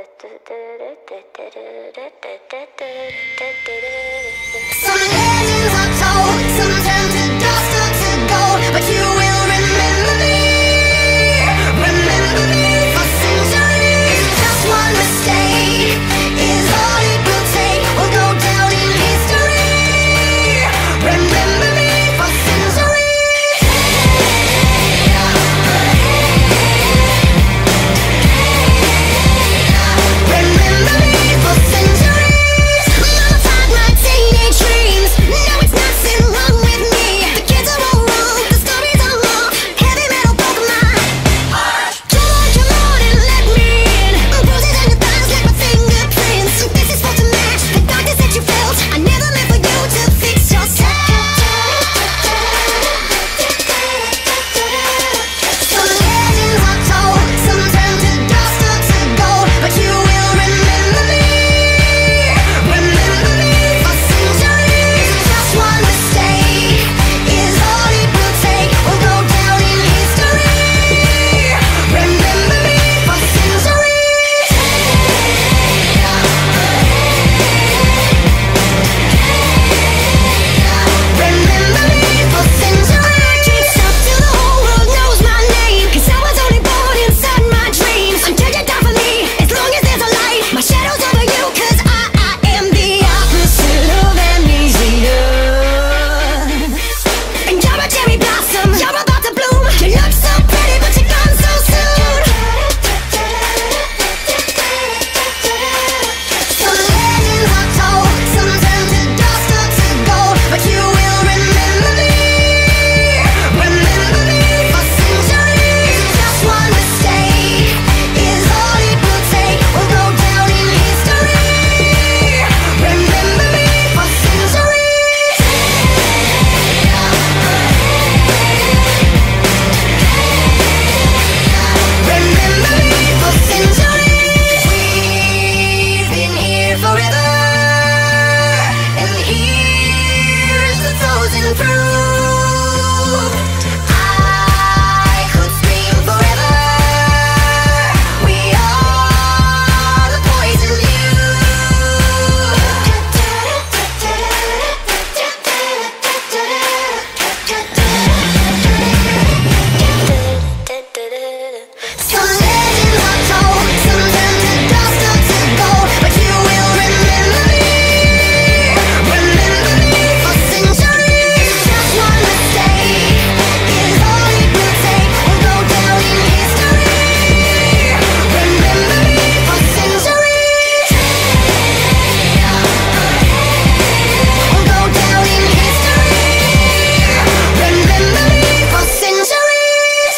Some legends are told, some turn to dust or to gold, but you will remember me for centuries. Just one mistake is all it will take. We'll go down in history. Remember me for centuries. Remember me for centuries. Mama taught my teenage dreams. No, it's nothing wrong with me. The kids are all wrong, the stories are long. Heavy metal broke my heart. Come on and let me in. Bruises on your thighs like my fingerprints. This is supposed to match the darkness that you felt. I never meant for you to fix yourself. Some legends are told, some turn to dust or to gold, but you will remember me for centuries. Just one mistake is all it will take. We'll go down in history. Remember me for centuries. Remember me for centuries. I can't stop till the whole world knows my name, 'cause I was only born inside my dreams. Until you die for me, as long as there's a light, my shadow's over you, 'cause I am the opposite of amnesia. And you're a cherry blossom, you're about to bloom. You look so pretty, but you're gone so soon. Some legends are told, some turn to dust or to gold, but you will remember me for centuries. Just one mistake is all it will take. We'll go down in history. Remember me for centuries. Remember me for centuries. We've been here forever, and here's the frozen proof. I could scream forever. We are the poison Some legends are told, some turn to dust or to gold, but you will remember me for centuries. Just one mistake is all it will take. We'll go down in history. Remember me for centuries. We'll go down in history. Remember me for centuries.